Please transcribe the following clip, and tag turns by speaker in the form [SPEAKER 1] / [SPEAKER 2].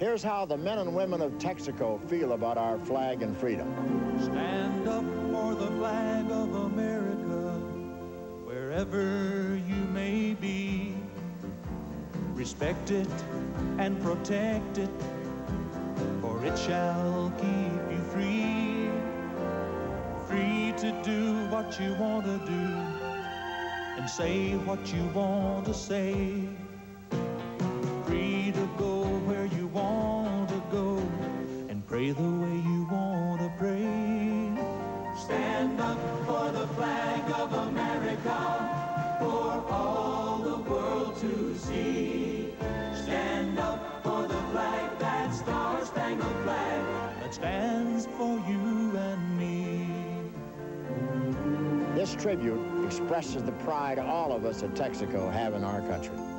[SPEAKER 1] Here's how the men and women of Texaco feel about our flag and freedom.
[SPEAKER 2] Stand up for the flag of America, wherever you may be. Respect it and protect it, for it shall keep you free. Free to do what you want to do and say what you want to say. Free to go where you want to go and pray the way you want to pray. Stand up for the flag of America, for all the world to see. Stand up for the flag, that star-spangled flag that stands for you and me.
[SPEAKER 1] This tribute expresses the pride all of us at Texaco have in our country.